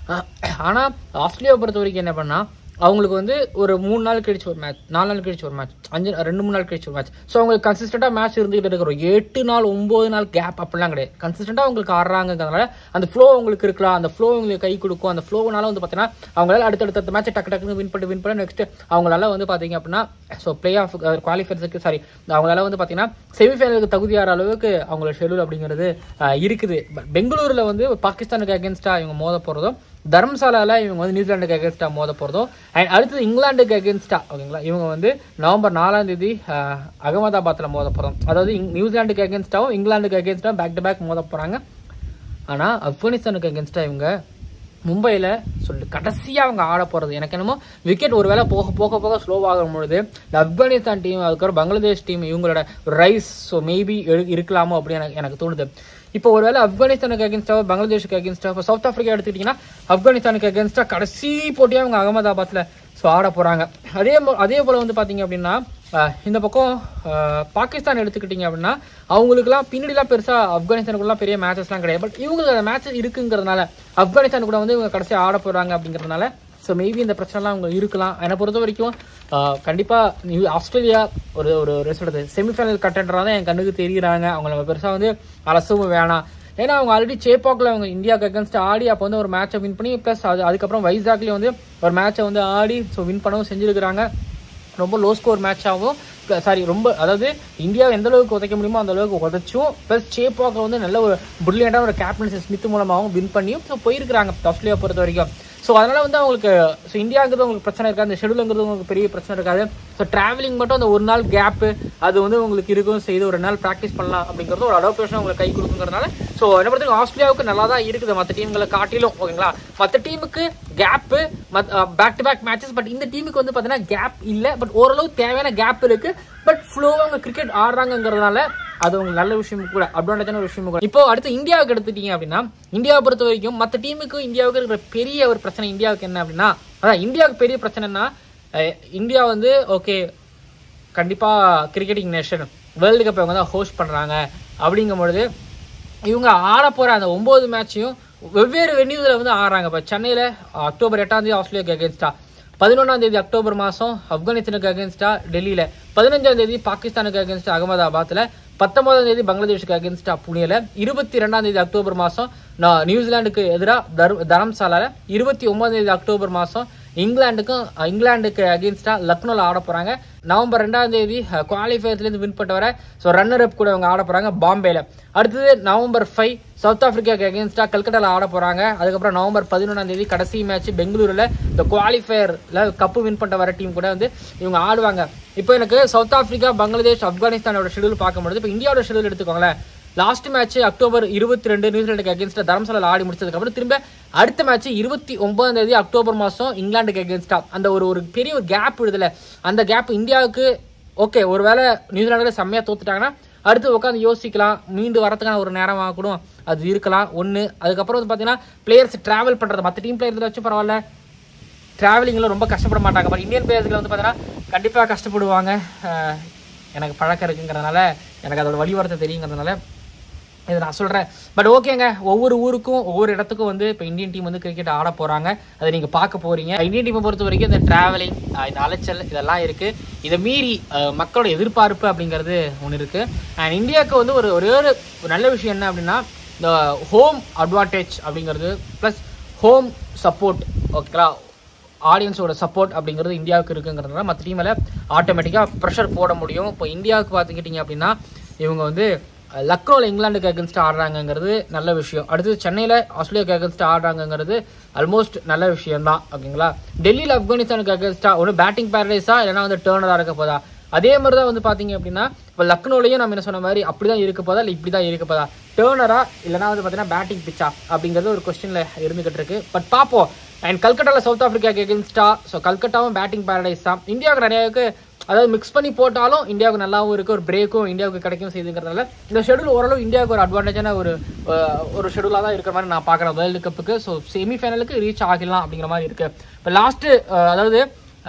ஆனால் ஆஸ்திரேலியாவை பொறுத்த வரைக்கும் என்ன பண்ணால் அவங்களுக்கு வந்து ஒரு மூணு நாள் கழிச்சு ஒரு மேட்ச், நாலு நாள் கழிச்சு ஒரு மேட்ச், அஞ்சு ரெண்டு மூணு நாள் கழிச்சு ஒரு மேட்ச். ஸோ அவங்களுக்கு கன்சிஸ்டண்டாக மேட்ச் இருந்துகிட்டு இருக்கிறோம். எட்டு நாள் ஒம்பது நாள் கேப் அப்படிலாம் கிடையாது. கன்சிஸ்டண்டாக அவங்களுக்கு ஆடுறாங்கிறதுனால அந்த ஃப்ளோ அவங்களுக்கு இருக்கலாம், அந்த ஃப்ளோ அவங்களுக்கு கை கொடுக்கும். அந்த ஃப்ளோனால வந்து பார்த்தீங்கன்னா அவங்களால அடுத்தடுத்த மேட்ச் டக்கு டக்குன்னு வின் பண்ணி வின் பண்ணி நெக்ஸ்ட் அவங்களால வந்து பார்த்தீங்க அப்படின்னா ஸோ பிளே ஆஃப் குவாலிஃபயர்ஸுக்கு சாரி அவங்களால வந்து பார்த்தீங்கன்னா செமிஃபைனலுக்கு தகுதியாகிற அளவுக்கு அவங்களோட ஷெடியூல் அப்படிங்கிறது இருக்குது. பட் பெங்களூரில் வந்து பாகிஸ்தானுக்கு அகேன்ஸ்டாக இவங்க மோத போகிறதும், தர்மசாலால இவங்க வந்து நியூசிலாண்டுக்கு அகேன்ஸ்டா மோத போகிறதும், அண்ட் அடுத்தது இங்கிலாந்துக்கு அகேன்ஸ்டா ஓகேங்களா இவங்க வந்து நவம்பர் நாலாம் தேதி அகமதாபாத்தில் மோத போகிறோம். அதாவது நியூசிலாண்டுக்கு அகேன்ஸ்டாவும் இங்கிலாந்துக்கு அகேன்ஸ்டாவும் பேக் டு பேக் மோத போகிறாங்க. ஆனால் ஆப்கானிஸ்தானுக்கு அகேன்ஸ்டா இவங்க மும்பையில் சொல்லி கடைசியாக அவங்க ஆட போகிறது. எனக்கு என்னமோ விக்கெட் ஒரு வேளை போக போக போக ஸ்லோவாகும் பொழுது இந்த ஆப்கானிஸ்தான் டீம் அதுக்கப்புறம் பங்களாதேஷ் டீம் இவங்களோட ரைஸ் ஸோ மேபி இருக்கலாமோ அப்படின்னு எனக்கு எனக்கு தோணுது. இப்போ ஒருவேளை ஆப்கானிஸ்தானுக்கு அகேன்ஸ்டாக பங்களாதேஷுக்கு அகேன்ஸ்டாக இப்போ சவுத் ஆஃப்ரிக்கா எடுத்துக்கிட்டிங்கன்னா ஆப்கானிஸ்தானுக்கு அகேன்ஸ்டாக கடைசி போட்டியாக அவங்க அகமதாபாத்தில் ஸோ ஆட போகிறாங்க. அதே அதே போல் வந்து பார்த்தீங்க அப்படின்னா இந்த பக்கம் பாகிஸ்தான் எடுத்துக்கிட்டிங்க அப்படின்னா அவங்களுக்குலாம் பின்னாடிலாம் பெருசாக ஆப்கானிஸ்தானுக்குலாம் பெரிய மேட்சஸ்லாம் கிடையாது. பட் இவங்களுக்கு அந்த மேட்சஸ் இருக்குங்கிறதுனால ஆப்கானிஸ்தான் கூட வந்து இவங்க கடைசியாக ஆட போகிறாங்க அப்படிங்கிறதுனால ஸோ மேபி இந்த பிரச்சனைலாம் அவங்க இருக்கலாம். என்னை பொறுத்த வரைக்கும் கண்டிப்பாக ஆஸ்திரேலியா ஒரு ஒரு சொல்கிறது செமிஃபைனல் கண்டெண்டராக தான் என் கண்ணுக்கு தெரிகிறாங்க. அவங்க நம்ம பெருசாக வந்து அலசவும் வேணாம். ஏன்னா அவங்க ஆல்ரெடி சேப்பாக்கில் அவங்க இந்தியாவுக்கு அகேன்ஸ்ட் ஆடி அப்போ வந்து ஒரு மேட்சை வின் பண்ணி ப்ளஸ் அது அதுக்கப்புறம் வைசாக்லேயும் வந்து ஒரு மேட்சை வந்து ஆடி ஸோ வின் பண்ணவும் செஞ்சுருக்கிறாங்க. ரொம்ப லோ ஸ்கோர் மேட்ச் ஆகும் சாரி ரொம்ப அதாவது இந்தியாவை எந்த அளவுக்கு உதைக்க முடியுமோ அந்த அளவுக்கு உதைச்சும் ப்ளஸ் சேப்பாக்கில் வந்து நல்ல ஒரு பிரில்லியண்டான ஒரு கேப்டன்சி ஸ்மித் மூலமாகவும் வின் பண்ணியும் ஸோ போயிருக்கிறாங்க ஆஸ்திரேலியா பொறுத்த வரைக்கும். ஸோ அதனால் வந்து அவங்களுக்கு ஸோ இந்தியாங்கிறது உங்களுக்கு பிரச்சனை இருக்காது, அந்த ஷெடியூலுங்கிறது உங்களுக்கு பெரிய பிரச்சனை இருக்காது. ஸோ ட்ராவலிங் மட்டும் அந்த ஒரு நாள் கேப்பு அது வந்து உங்களுக்கு இருக்கும் செய்து ஒரு நாள் ப்ராக்டிஸ் பண்ணலாம் அப்படிங்கிறது ஒரு அடாப்டேஷன் உங்களுக்கு கை கொடுக்குங்கிறதுனால ஸோ என்ன பொறுத்தவரைக்கும் ஆஸ்திரேலியாவுக்கு நல்லா தான் இருக்குது மற்ற டீம்களை காட்டிலும் ஓகேங்களா. மற்ற டீமுக்கு gap back to back matches, but இந்த டீமுக்கு வந்து பார்த்தீங்கன்னா கேப் இல்லை. பட் ஓரளவு தேவையான கேப் இருக்கு. பட் ஃப்ளோவாக அவங்க கிரிக்கெட் ஆடுறாங்கிறதுனால அது உங்களுக்கு நல்ல விஷயம் கூட, அட்வான்டேஜான ஒரு விஷயம் கூட. இப்போ அடுத்து இந்தியாவுக்கு எடுத்துட்டீங்க அப்படின்னா இந்தியாவை பொறுத்த வரைக்கும் மற்ற டீமுக்கும் இந்தியாவுக்கு இருக்கிற பெரிய ஒரு பிரச்சனை இந்தியாவுக்கு என்ன அப்படின்னா அதான் இந்தியாவுக்கு பெரிய பிரச்சனைனா இந்தியா வந்து ஓகே கண்டிப்பாக கிரிக்கெட்டிங் நேஷன் வேர்ல்டு கப் இவங்க தான் ஹோஸ்ட் பண்ணுறாங்க. அப்படிங்கும்பொழுது இவங்க ஆட போகிற அந்த ஒம்பது மேட்சையும் வெவ்வேறு வென்யூஸில் வந்து ஆடுறாங்க. இப்போ சென்னையில் அக்டோபர் எட்டாம் தேதி ஆஸ்திரேலியாவுக்கு அகேன்ஸ்டா, பதினொன்றாம் தேதி அக்டோபர் மாதம் ஆப்கானிஸ்தானுக்கு அகேன்ஸ்டா டெல்லியில், பதினஞ்சாம் தேதி பாகிஸ்தானுக்கு அகேன்ஸ்டா அகமதாபாத்தில், பத்தொன்பதாம் தேதி பங்களாதேஷுக்கு அகேன்ஸ்டா புனேல, இருபத்தி ரெண்டாம் தேதி அக்டோபர் மாதம் நியூசிலாந்துக்கு எதிராக தரம்சாலால, இருபத்தி ஒன்பதாம் தேதி அக்டோபர் மாதம் இங்கிலாந்துக்கும் இங்கிலாந்துக்கு அகேன்ஸ்டா லக்னோவில் ஆட போகிறாங்க. நவம்பர் ரெண்டாம் தேதி குவாலிஃபயர்ஸ்லேருந்து வின் பண்ணிட்டு வர ஸோ ரன்னர் அப் கூட அவங்க ஆட போகிறாங்க பாம்பேல. அடுத்தது நவம்பர் ஃபைவ் சவுத் ஆஃப்ரிக்காவுக்கு அகேன்ஸ்டா கல்கட்டாவில் ஆட போகிறாங்க. அதுக்கப்புறம் நவம்பர் பதினொன்றாம் தேதி கடைசி மேட்ச் பெங்களூரில் இந்த குவாலிஃபயரில் கப்பு வின் பண்ணிட்டு வர டீம் கூட வந்து இவங்க ஆடுவாங்க. இப்போ எனக்கு சவுத் ஆஃப்ரிக்கா பங்களாதேஷ் ஆப்கானிஸ்தானோட ஷெடியூல் பார்க்கும்போது இப்போ இந்தியாவோட ஷெடியூல் எடுத்துக்கோங்களேன். லாஸ்ட் மேட்ச் அக்டோபர் இருபத்தி ரெண்டு நியூசிலாண்டுக்கு அகேன்ஸ்டா தரம்சாலால ஆடி முடிச்சதுக்கப்புறம் திரும்ப அடுத்த மேட்ச் இருபத்தி ஒன்பதாம் தேதி அக்டோபர் மாதம் இங்கிலாந்துக்கு அகேன்ஸ்டா அந்த ஒரு ஒரு பெரிய ஒரு கேப் விடுதலை. அந்த கேப் இந்தியாவுக்கு ஓகே ஒருவேளை நியூசிலாண்டில் செம்மையாக தோத்துட்டாங்கன்னா அடுத்து உட்காந்து யோசிக்கலாம், மீண்டு வரதுக்கான ஒரு நேரமாக கூட அது இருக்கலாம் ஒன்று. அதுக்கப்புறம் வந்து பார்த்தீங்கன்னா பிளேயர்ஸ் ட்ராவல் பண்ணுறது மற்ற டீம் பிளேயர்ஸில் வச்சு பரவாயில்ல ட்ராவலிங்கில் ரொம்ப கஷ்டப்பட மாட்டாங்க. பட் இந்தியன் பிளேயர்ஸில் வந்து பார்த்தீங்கன்னா கண்டிப்பாக கஷ்டப்படுவாங்க. எனக்கு பழக்கம் இருக்குங்கிறதுனால எனக்கு அதோட வழிவரத்தை தெரியுங்கிறதுனால இதை நான் சொல்கிறேன். பட் ஓகேங்க, ஒவ்வொரு ஊருக்கும் ஒவ்வொரு இடத்துக்கும் வந்து இப்போ இந்தியன் டீம் வந்து கிரிக்கெட் ஆட போகிறாங்க, அதை நீங்கள் பார்க்க போகிறீங்க. இந்தியன் டீமை பொறுத்த வரைக்கும் இந்த ட்ராவலிங் இந்த அலைச்சல் இதெல்லாம் இருக்குது. இதை மீறி மக்களோட எதிர்பார்ப்பு அப்படிங்கிறது ஒன்று இருக்குது. அண்ட் இந்தியாவுக்கு வந்து ஒரு ஒரே ஒரு நல்ல விஷயம் என்ன அப்படின்னா இந்த ஹோம் அட்வான்டேஜ் அப்படிங்கிறது ப்ளஸ் ஹோம் சப்போர்ட் ஓகேங்களா, ஆடியன்ஸோட சப்போர்ட் அப்படிங்கிறது இந்தியாவுக்கு இருக்குங்கிறதுனால மற்ற டீமில் ஆட்டோமேட்டிக்காக ப்ரெஷர் போட முடியும். இப்போ இந்தியாவுக்கு பார்த்துக்கிட்டிங்க அப்படின்னா இவங்க வந்து லக்னோவில் இங்கிலாந்துக்கு அகேன்ஸ்ட் ஆடுறாங்கிறது நல்ல விஷயம். அடுத்து சென்னையில் ஆஸ்திரேலியாவுக்கு அகேன்ஸ்ட் ஆடுறாங்கிறது ஆல்மோஸ்ட் நல்ல விஷயம் தான். ஓகேங்களா, டெல்லியில் ஆப்கானிஸ்தானுக்கு அகேன்ஸ்டா ஒன்று பேட்டிங் பேரடைஸா இல்லைனா வந்து டேர்னராக இருக்க போதா? அதே மாதிரி தான் வந்து பார்த்தீங்க அப்படின்னா இப்போ லக்னோலையும் நம்ம என்ன சொன்ன மாதிரி அப்படி தான் இருக்க போதா இல்லை இப்படி தான் இருக்க போதா, டேர்னரா இல்லைனா வந்து பார்த்தீங்கன்னா பேட்டிங் பிச்சா அப்படிங்கிறது ஒரு கொஸ்டினில் இருந்துகிட்டு இருக்கு. பட் பார்ப்போம். அண்ட் கல்கட்டாவில் சவுத் ஆஃப்ரிக்காக்கு எகென்ஸ்டா, ஸோ கல்கட்டாவும் பேட்டிங் பேரடைஸ் தான். இந்தியாவுக்கு நிறையாவுக்கு அதாவது மிக்ஸ் பண்ணி போட்டாலும் இந்தியாவுக்கு நல்லாவும் இருக்குது, ஒரு பிரேக்கும் இந்தியாவுக்கு கிடைக்கும் செய்துங்கிறதுனால இந்த ஷெடியூல் ஓரளவு இந்தியாவுக்கு ஒரு அட்வான்டேஜான ஒரு ஒரு ஷெடியூலாக தான் இருக்கிற மாதிரி நான் பார்க்குறேன் வேர்ல்டு கப்புக்கு. ஸோ செமிஃபைனலுக்கு ரீச் ஆகிடலாம் அப்படிங்கிற மாதிரி இருக்குது. இப்போ லாஸ்ட்டு அதாவது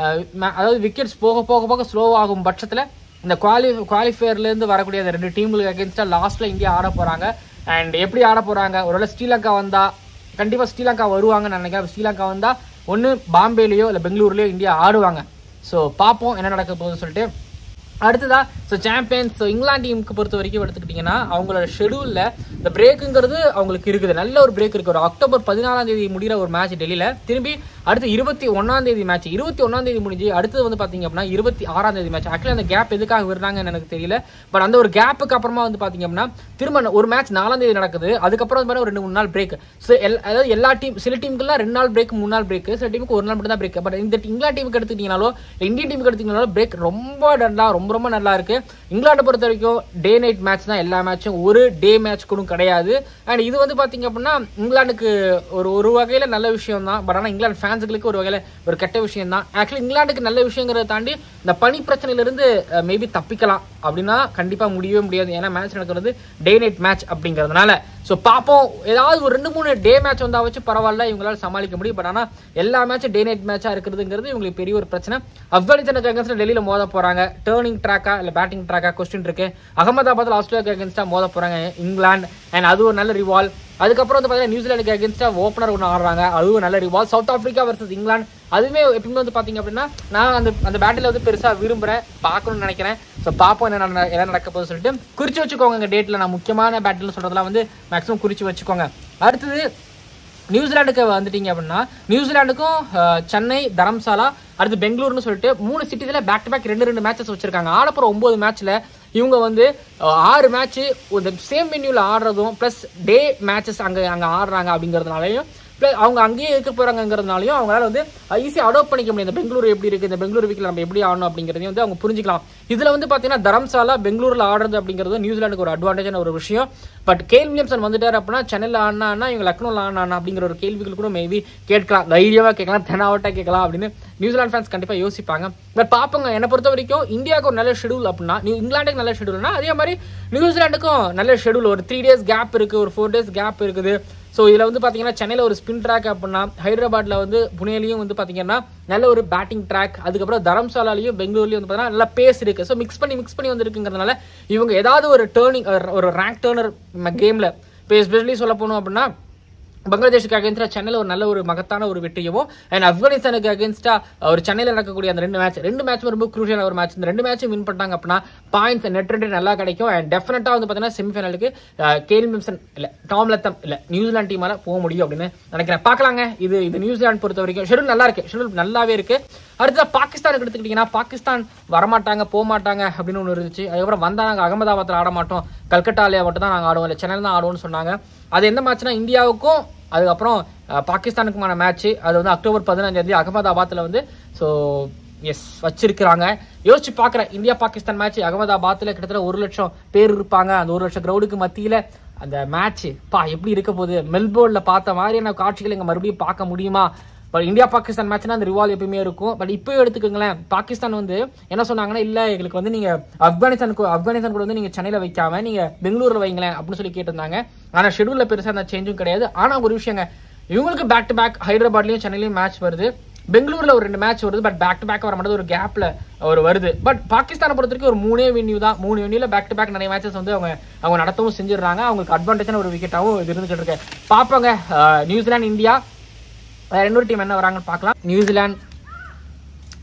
அதாவது விக்கெட்ஸ் போக போக போக ஸ்லோவாகும் பட்சத்தில் இந்த குவாலி குவாலிஃபயர்லேருந்து வரக்கூடிய அந்த ரெண்டு டீமுக்கு அகேன்ஸ்டாக லாஸ்ட்டில் இந்தியா ஆட போகிறாங்க. அண்ட் எப்படி ஆட போகிறாங்க, ஒருவேளை ஸ்ரீலங்கா வந்தால் கண்டிப்பாக ஸ்ரீலங்கா வருவாங்கன்னு நினைக்கிறேன். ஸ்ரீலங்கா வந்தால் ஒன்று பாம்பேலேயோ இல்லை பெங்களூர்லேயோ இந்தியா ஆடுவாங்க. ஸோ பார்ப்போம் என்ன நடக்க போகுதுன்னு சொல்லிட்டு. அடுத்ததா ஸோ சாம்பியன்ஸ் ஸோ இங்கிலாந்து டீமுக்கு பொறுத்த வரைக்கும் எடுத்துக்கிட்டிங்கன்னா அவங்களோட ஷெடியூலில் இந்த பிரேக்குங்கிறது அவங்களுக்கு இருக்குது, நல்ல ஒரு பிரேக் இருக்குது. ஒரு அக்டோபர் பதினாலாம் தேதி முடிகிற ஒரு மேட்ச் டெல்லியில், திரும்பி அடுத்து இருபத்தி ஒன்றாம் தேதி மேட்ச், இருபத்தி ஒன்றாம் தேதி முடிஞ்சு அடுத்தது வந்து பார்த்தீங்க அப்படின்னா இருபத்தி ஆறாம் தேதி மேட்ச். ஆக்சுவலி அந்த கேப் எதுக்காக விடுறாங்கன்னு எனக்கு தெரியல. பட் அந்த ஒரு கேப்புக்கு அப்புறமா வந்து பார்த்தீங்க அப்படின்னா திரும்ப ஒரு மேட்ச் நாலாம் தேதி நடக்குது, அதுக்கப்புறம் வந்து ஒரு ரெண்டு மூணு நாள் பிரேக். ஸோ எல் அதாவது எல்லா டீம் சில டீமுக்குலாம் ரெண்டு நாள் பிரேக் மூணு நாள் பிரேக், சில டீமுக்கு ஒரு நாள் மட்டும் தான் பிரேக். பட் இந்த இங்கிலாந்து டீமுக்கு எடுத்துக்கிட்டீங்கனாலோ இந்தியன் டீமுக்கு எடுத்துக்கிட்டீங்கனாலோ பிரேக் ரொம்ப நல்லா ரொம்ப ரொம்ப நல்லா இருக்கு. இங்கிலாண்டை பொறுத்த வரைக்கும் டே நைட் மேட்ச் தான் எல்லா மேட்சும், ஒரு டே மேட்ச் கூட கிடையாது. அண்ட் இது வந்து பாத்தீங்க அப்படின்னா இங்கிலாந்துக்கு ஒரு ஒரு வகையில நல்ல விஷயம் தான். பட் ஆனால் இங்கிலாந்து ஃபேன்ஸுகளுக்கு ஒரு வகையில ஒரு கெட்ட விஷயம் தான். ஆக்சுவலி இங்கிலாந்துக்கு நல்ல விஷயங்கிறத தாண்டி இந்த பனி பிரச்சனையிலிருந்து மேபி தப்பிக்கலாம் அப்படின்னா கண்டிப்பா முடியவே முடியாது. ஏன்னா மேட்ச் நடக்கிறது டே நைட் மேட்ச் அப்படிங்கிறதுனால. ஸோ பார்ப்போம், ஏதாவது ஒரு ரெண்டு மூணு டே மேட்ச் வந்தா வச்சு பரவாயில்ல, இவங்களால சமாளிக்க முடியும். பட் ஆனால் எல்லா மேட்சும் டே நைட் மேட்சா இருக்கிறதுங்கிறது இவங்களுக்கு பெரிய ஒரு பிரச்சனை. ஆப்கானிஸ்தானுக்கு அகேன்ஸ்டா டெல்லியில மோத போறாங்க, டேர்னிங் ட்ராக்கா இல்ல பேட்டிங் ட்ராக்கா கொஸ்டின் இருக்கு. அகமதாபாத்ல ஆஸ்திரேலியாவுக்கு அகேன்ஸ்டா மோத போறாங்க இங்கிலாந்து, அண்ட் அது ஒரு நல்ல ரிவால்வ். அதுக்கப்புறம் வந்து பார்த்தீங்கன்னா நியூசிலாந்துக்கு அகேன்ஸ்டா ஓப்பனர் ஒன்று ஆடுறாங்க, அதுவும் நல்ல ரிவால்வ். சவுத் ஆப்பிரிக்கா வர்சஸ் இங்கிலாந்து, அதுவுமே எப்பயுமே வந்து பார்த்தீங்க அப்படின்னா நான் அந்த அந்த பேட்டில் வந்து பெருசாக விரும்புகிறேன், பார்க்கணும்னு நினைக்கிறேன். ஸோ பார்ப்போம் என்ன என்ன நடக்க போகுது சொல்லிட்டு குறித்து வச்சுக்கோங்க. எங்கள் டேட்டில் நான் முக்கியமான பேட்டில் சொல்கிறதுலாம் வந்து மேக்ஸிமம் குறித்து வச்சுக்கோங்க. அடுத்தது நியூசிலாந்துக்கு வந்துட்டீங்க அப்படின்னா நியூசிலாந்துக்கும் சென்னை, தரம்சாலா, அடுத்து பெங்களூர்னு சொல்லிட்டு மூணு சிட்டிஸில் பேக் டு பேக் ரெண்டு ரெண்டு மேட்சஸ் வச்சிருக்காங்க. ஆடப்புற ஒன்பது மேட்ச்ல இவங்க வந்து ஆறு மேட்ச் இந்த சேம் வென்யூல ஆடுறதும் பிளஸ் டே மேட்சஸ் அங்கே அங்கே ஆடுறாங்க அப்படிங்கிறதுனாலையும் பிளஸ் அவங்க அங்கேயே இருக்க போறாங்கிறதுனாலையும் அவங்களால வந்து ஈஸியாக அடாப்ட் பண்ணிக்க முடியும். இந்த பெங்களூர் எப்படி இருக்கு, இந்த பெங்களூர் வீக்கில் நம்ம எப்படி ஆடணும் அப்படிங்கிறதையும் வந்து அவங்க புரிஞ்சிக்கலாம். இதுல வந்து பாத்தீங்கன்னா தரம்சாலா பெங்களூர்ல ஆடுறது அப்படிங்கிறது நியூசிலாந்துக்கு ஒரு அட்வான்டேஜான ஒரு விஷயம். பட் கேல் வில்லியம்சன் வந்துட்டாரு அப்படின்னா சென்னையில் ஆடினா இவங்க லக்னோவில் ஆடினா அப்படிங்கிற ஒரு கேள்விகள் கூட மேபி கேட்கலாம், தைரியமா கேட்கலாம், தெனாவட்டா கேட்கலாம் அப்படின்னு நியூசிலாந்து ஃபேன்ஸ் கண்டிப்பா யோசிப்பாங்க. பட் பாப்போங்க, என்னை பொறுத்த வரைக்கும் இந்தியாவுக்கு ஒரு நல்ல ஷெடியூல் அப்படின்னா இங்கிலாந்துக்கு நல்ல ஷெடியூல்னா அதே மாதிரி நியூசிலாந்துக்கும் நல்ல ஷெடியூல். ஒரு த்ரீ டேஸ் கேப் இருக்கு, ஒரு ஃபோர் டேஸ் கேப் இருக்குது. ஸோ இதில் வந்து பார்த்தீங்கன்னா சென்னையில் ஒரு ஸ்பின் ட்ராக் அப்படின்னா ஹைதராபாத்தில் வந்து புனேலையும் வந்து பார்த்தீங்கன்னா நல்ல ஒரு பேட்டிங் ட்ராக், அதுக்கப்புறம் தரம்சாலாலையும் பெங்களூர்லையும் வந்து பார்த்தீங்கன்னா நல்லா பேஸ் இருக்கு. ஸோ மிக்ஸ் பண்ணி மிக்ஸ் பண்ணி வந்துருக்குங்கிறதுனால இவங்க ஏதாவது ஒரு டேர்னிங் ஒரு ரேங்க் டேர்னர் கேமில் இப்போ எஸ்பெஷலி சொல்ல போகணும் அப்படின்னா பங்களாதேஷுக்கு அகேன்ஸ்டா சென்னையில் ஒரு நல்ல ஒரு மகத்தான ஒரு வெற்றியவும், அண்ட் ஆப்கானிஸ்தானுக்கு அகேன்ஸ்டா ஒரு சென்னையில் நடக்கக்கூடிய அந்த ரெண்டு மேட்ச் ரெண்டு மேட்ச் ரொம்ப குரூஷியலான ஒரு மேட்ச். இந்த ரெண்டு மேட்சும் வின் பண்ணிட்டாங்க அப்படின்னா பாயிண்ட்ஸ் நெட் ரேட் நல்லா கிடைக்கும். அண்ட் டெஃபினட்டா வந்து பார்த்தீங்கன்னா செமிஃபைனலுக்கு கேல் வில்லியம்சன் இல்லை டாம் லத்தம் இல்லை நியூசிலாந்து டீமால போக முடியும் அப்படின்னு நினைக்கிறேன். பார்க்கலாங்க. இது இது நியூசிலாந்து பொறுத்த வரைக்கும் ஷெடியூல் நல்லா இருக்கு, ஷெடியூல் நல்லாவே இருக்கு. அடுத்தது பாகிஸ்தானுக்கு எடுத்துக்கிட்டீங்கன்னா பாகிஸ்தான் வரமாட்டாங்க போக மாட்டாங்க அப்படின்னு ஒன்று இருந்துச்சு. அதுக்கப்புறம் வந்தா நாங்கள் அகமதாபாத்தில் ஆட மாட்டோம், கல்கட்டாலேயே மட்டும் தான் நாங்கள் ஆடுவோம், இல்லை சென்னையில் தான் ஆடுவோம்னு சொன்னாங்க. அது எந்த மேட்ச்னா இந்தியாவுக்கும் அதுக்கப்புறம் பாகிஸ்தானுக்குமான மேட்ச், அது வந்து அக்டோபர் பதினஞ்சாம் தேதி அகமதாபாத்தில் வந்து ஸோ எஸ் வச்சிருக்கிறாங்க. யோசிச்சு பார்க்குறேன், இந்தியா பாகிஸ்தான் மேட்ச் அகமதாபாத்தில் கிட்டத்தட்ட ஒரு லட்சம் பேர் இருப்பாங்க. அந்த ஒரு லட்சம் கிரௌடுக்கு மத்தியில் அந்த மேட்ச் பா எப்படி இருக்க போகுது, மெல்போர்னில் பார்த்த மாதிரியான காட்சிகள் இங்கே மறுபடியும் பார்க்க முடியுமா? பட் இந்தியா பாகிஸ்தான் மேட்ச்னா அந்த ரிவால்வ் எப்பயுமே இருக்கும். பட் இப்போ எடுத்துக்கோங்களேன், பாகிஸ்தான் வந்து என்ன சொன்னாங்கன்னா இல்லை எங்களுக்கு வந்து நீங்க ஆப்கானிஸ்தானுக்கு ஆப்கானிஸ்தான் கூட வந்து நீங்க சென்னையில் வைக்காம நீங்க பெங்களூர்ல வைங்களேன் அப்படின்னு சொல்லி கேட்டிருந்தாங்க. ஆனா ஷெடியூல்ல பெருசா அந்த சேஞ்சும் கிடையாது. ஆனா ஒரு விஷயங்க, இவங்களுக்கு பேக் டு பேக் ஹைதராபாத்லயும் சென்னையிலயும் மேட்ச் வருது, பெங்களூர்ல ஒரு ரெண்டு மேட்ச் வருது. பட் பேக் டு பேக் வர மாட்டேது, ஒரு கேப்ல ஒரு வருது. பட் பாகிஸ்தானை பொறுத்த வரைக்கும் ஒரு மூணே வென்யூ தான், மூணு வென்யூல பேக் டு பேக் நிறைய மேட்சஸ் வந்து அவங்க அவங்க நடத்தவும் செஞ்சிடறாங்க. அவங்களுக்கு அட்வான்டேஜான ஒரு விக்கெட்டாவும் இது இருந்துகிட்டு இருக்கு. பாப்பாங்க நியூசிலாந்து இந்தியா, வேற இன்னொரு டீம் என்ன வராங்கன்னு பார்க்கலாம். நியூசிலாந்து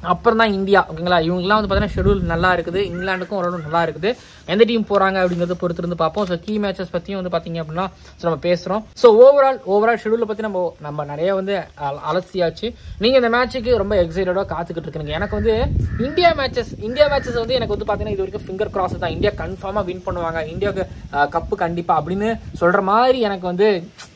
அப்புறம் தான் இந்தியா. ஓகேங்களா, இவங்கெல்லாம் வந்து பார்த்தீங்கன்னா ஷெடியூல் நல்லா இருக்குது. இங்கிலாந்துக்கும் ஓரளவு நல்லா இருக்குது. எந்த டீம் போகிறாங்க அப்படிங்கிறது பொறுத்து இருந்து பார்ப்போம். ஸோ கீ மேட்சஸ் பற்றியும் வந்து பார்த்தீங்க அப்படின்னா ஸோ நம்ம பேசுகிறோம். ஸோ ஓவரால் ஓவரால் ஷெடியூலை பற்றி நம்ம நம்ம நிறைய வந்து அலசியாச்சு. நீங்கள் இந்த மேட்சுக்கு ரொம்ப எக்ஸைட்டடாக காத்துக்கிட்டு இருக்கீங்க. எனக்கு வந்து இந்தியா மேட்சஸ் இந்தியா மேட்சஸ் வந்து எனக்கு வந்து பார்த்தீங்கன்னா இது வரைக்கும் ஃபிங்கர் கிராஸ் தான். இந்தியா கன்ஃபார்மாக வின் பண்ணுவாங்க, இந்தியாவுக்கு கப்பு கண்டிப்பாக அப்படின்னு சொல்கிற மாதிரி எனக்கு வந்து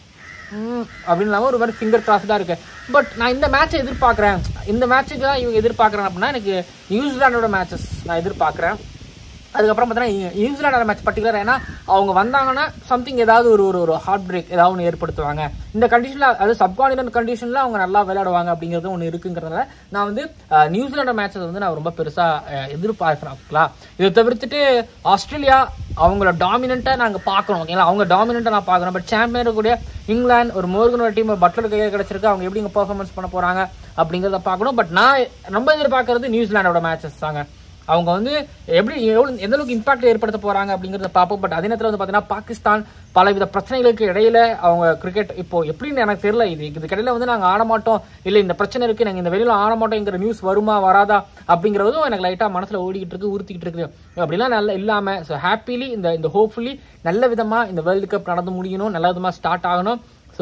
அப்படின்னு இல்லாமல் ஒரு மாதிரி ஃபிங்கர் கிராஸ் தான் இருக்கு. பட் நான் இந்த மேட்சை எதிர்பார்க்குறேன். இந்த மேட்சுக்கு தான் இவங்க எதிர்பார்க்குறேன் அப்படின்னா எனக்கு நியூசிலாண்டோட மேட்சஸ் நான் எதிர்பார்க்குறேன். அதுக்கப்புறம் பார்த்தீங்கன்னா நியூசிலாண்டோட மேட்ச் பர்டிகுலர், ஏன்னா அவங்க வந்தாங்கன்னா சம்திங் ஏதாவது ஒரு ஒரு ஒரு ஹார்ட் பிரேக் ஏதாவது ஒன்று ஏற்படுத்துவாங்க. இந்த கண்டிஷனில் அதாவது சப்கான்டினென்ட் கண்டிஷனில் அவங்க நல்லா விளையாடுவாங்க அப்படிங்கிறது ஒன்று இருக்குங்கிறதுனால நான் வந்து நியூசிலாண்டோ மேட்சஸ் வந்து நான் ரொம்ப பெருசாக எதிர்பார்க்குறேன். இதை தவிர்த்துட்டு ஆஸ்திரேலியா அவங்கள டாமினண்ட்டாக நாங்கள் பார்க்கணும். ஓகேங்களா, அவங்க டாமினண்ட்டாக நான் பார்க்குறோம். பட் சாம்பியன் கூடிய இங்கிலாந்து ஒரு மோர்கனோட டீம் பட்லர் கையில் கிடச்சிருக்கு. அவங்க எப்படி இங்கே பர்ஃபார்மன்ஸ் பண்ண போகிறாங்க அப்படிங்கிறத பார்க்கணும். பட் நான் ரொம்ப எதிர்பார்க்கறது நியூசிலாண்டோட மேட்சஸ் தாங்க. அவங்க வந்து எப்படி எவ்வளோ எந்த அளவுக்கு இம்பாக்ட் ஏற்படுத்த போகிறாங்க அப்படிங்கிறத பார்ப்போம். பட் அதே நேரத்தில் வந்து பார்த்தீங்கன்னா பாகிஸ்தான் பலவித பிரச்சனைகளுக்கு இடையில அவங்க கிரிக்கெட் இப்போ எப்படின்னு எனக்கு தெரியல. இது இதுக்கு இடையில வந்து நாங்கள் ஆட மாட்டோம், இல்லை இந்த பிரச்சனை இருக்குது, நாங்கள் இந்த வெளியில் ஆட மாட்டோங்கிற நியூஸ் வருமா வராதா அப்படிங்கிறதும் எனக்கு லைட்டாக மனசில் ஓடிக்கிட்டு இருக்கு, உறுத்திக்கிட்டு இருக்குது. அப்படிலாம் நல்லா இல்லாமல் ஸோ ஹாப்பிலி இந்த இந்த ஹோப்ஃபுல்லி நல்ல விதமாக இந்த வேர்ல்டு கப் நடந்து முடியணும், நல்ல விதமாக ஸ்டார்ட் ஆகணும். ஸோ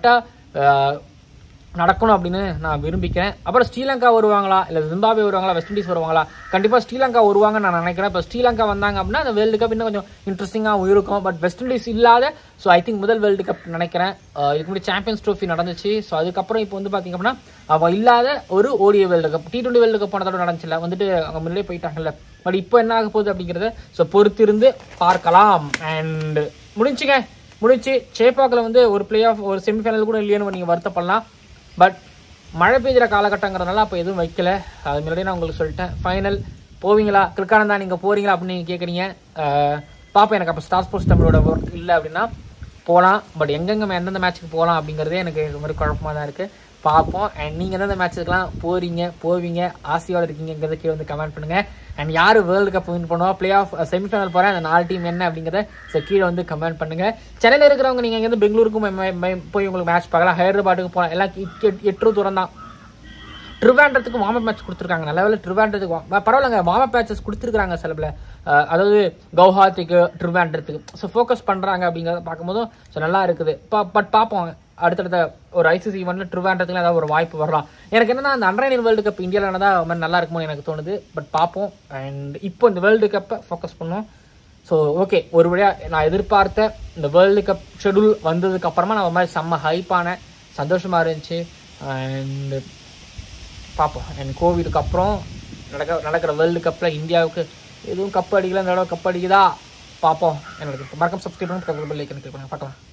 கரெக்டாக நடக்கணும் அப்படின்னு நான் விரும்பிக்கிறேன். அப்புறம் ஸ்ரீலங்கா வருவாங்களா, இல்லை ஜிம்பாப்வே வருவாங்களா, வெஸ்ட் இண்டீஸ் வருவாங்களா? கண்டிப்பாக ஸ்ரீலங்கா வருவாங்கன்னு நான் நினைக்கிறேன். இப்போ ஸ்ரீலங்கா வந்தாங்க அப்படின்னா அந்த வேர்ல்டு கப் இன்னும் கொஞ்சம் இன்ட்ரெஸ்டிங்காக இருக்கும். பட் வெஸ்ட் இண்டீஸ் இல்லாத ஸோ ஐ திங்க் முதல் வேர்ல்டு கப் நினைக்கிறேன். இதுக்கு முன்னாடி சாம்பியன்ஸ் ட்ரோஃபி நடந்துச்சு. ஸோ அதுக்கப்புறம் இப்போ வந்து பார்த்தீங்க அப்படின்னா அவன் இல்லாத ஒரு ஓடிய world cup, T twenty world cup போனதோட நடந்துச்சுல, வந்துட்டு அவங்க முன்னாடியே போயிட்டாங்கல்ல. பட் இப்போ என்ன ஆக போகுது அப்படிங்கிறத ஸோ பொறுத்திருந்து பார்க்கலாம். அண்ட் முடிஞ்சுங்க முடிச்சு சேப்பாக்கில் வந்து ஒரு பிளே ஆஃப் ஒரு செமிஃபைனல் கூட இல்லையான்னு நீங்கள் வருத்தப்படலாம். பட் மழை பெய்கிற காலகட்டங்கிறதுனால அப்போ எதுவும் வைக்கல. அது முன்னாடியே நான் உங்களுக்கு சொல்லிட்டேன். ஃபைனல் போவீங்களா, கிரிக்கானந்தா நீங்கள் போகிறீங்களா அப்படின்னு நீங்கள் கேட்குறீங்க. பார்ப்போம். எனக்கு அப்போ ஸ்டார் ஸ்போர்ட்ஸ் தமிழோட ஒர்க் இல்லை அப்படின்னா போகலாம். பட் எங்கெங்கே எந்தெந்த மேட்ச்சுக்கு போகலாம் அப்படிங்கிறதே எனக்கு இது மாதிரி குழப்பமாக தான் இருக்குது. பார்ப்போம். அண்ட் நீங்கள் எந்தெந்த மேட்ச்சுக்கெலாம் போகிறீங்க போவீங்க ஆசையோடு இருக்கீங்கிறத கீழே வந்து கமெண்ட் பண்ணுங்கள். அண்ட் யார் வேர்ல்டு கப் வின் பண்ணுவா, பிளே ஆஃப் செமிஃபைனல் போகிறேன் அந்த நாலு டீம் என்ன அப்படிங்கிறத ஸோ கீழே வந்து கமெண்ட் பண்ணுங்கள். சென்னையில் இருக்கிறவங்க நீங்கள் இங்கேருந்து பெங்களூருக்கும் போய் உங்களுக்கு மேட்ச் பார்க்கலாம், ஹைதராபாத்துக்கு போகலாம். எல்லாம் எட்டு தூரம் தான். ட்ரிவாண்டத்துக்கு வார்ம் அப் மேட்ச் கொடுத்துருக்காங்க. நல்ல வேலை ட்ரிவாண்டத்துக்கு பரவாயில்லங்க, வார்ம் அப் மேட்சஸ் கொடுத்துருக்காங்க சில பேர். அதாவது கவுஹாத்திக்கு ட்ரிவாண்டத்துக்கு ஸோ ஃபோக்கஸ் பண்ணுறாங்க அப்படிங்கிறத பார்க்கும்போதும் ஸோ நல்லா இருக்குது. பட் பார்ப்போம் அடுத்தடுத்த ஒரு ஐசிசி ஈவெண்ட்ல ட்ரிவாண்டத்துக்கு ஏதாவது ஒரு வாய்ப்பு வரலாம். எனக்கு என்னன்னா அந்த அண்டர் நைன்டீன் வேர்ல்டு கப் இந்தியாவில் நடந்தால் நல்லா இருக்குமோ எனக்கு தோணுது. பட் பார்ப்போம். அண்ட் இப்போ இந்த வேர்ல்டு கப்பை ஃபோக்கஸ் பண்ணோம். ஸோ ஓகே, ஒரு வழியாக நான் எதிர்பார்த்த இந்த வேர்ல்டு கப் ஷெடியூல் வந்ததுக்கு அப்புறமா நான் ஒரு மாதிரி செம்ம ஹைப்பான சந்தோஷமாக இருந்துச்சு. அண்ட் பார்ப்போம். அண்ட் கோவிடுக்கு அப்புறம் நடக்க நடக்கிற வேர்ல்டு கப்பில் இந்தியாவுக்கு எதுவும் கப் அடிக்கல, இந்த தடவை கப் அடிக்குதா பார்ப்போம். எனக்கு மறக்காம சப்ஸ்கிரைப் பண்ணி பக்கத்தில் பெல் ஐக்கன் கிளிக் பண்ணுங்க. பார்க்கலாம்.